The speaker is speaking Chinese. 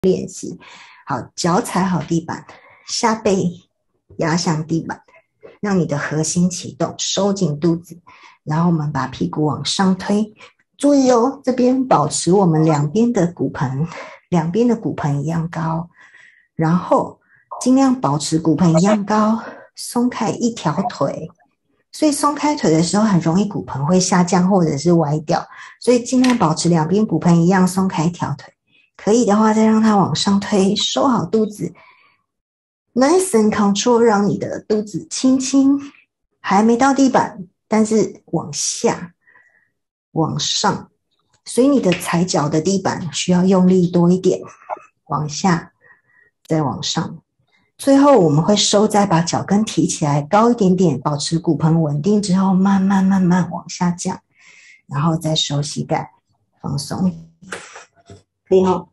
练习。好，脚踩好地板，下背压向地板，让你的核心启动，收紧肚子，然后我们把屁股往上推。注意哦，这边保持我们两边的骨盆一样高，然后尽量保持骨盆一样高，松开一条腿。所以松开腿的时候很容易骨盆会下降或者是歪掉，所以尽量保持两边骨盆一样，松开一条腿。可以的话再让它往上推，收好肚子， nice and control， 让你的肚子轻轻还没到地板，但是往下往上，所以你的踩脚的地板需要用力多一点，往下再往上。最后我们会收再把脚跟提起来高一点点，保持骨盆稳定之后慢慢往下降，然后再收膝盖放松。可以哦。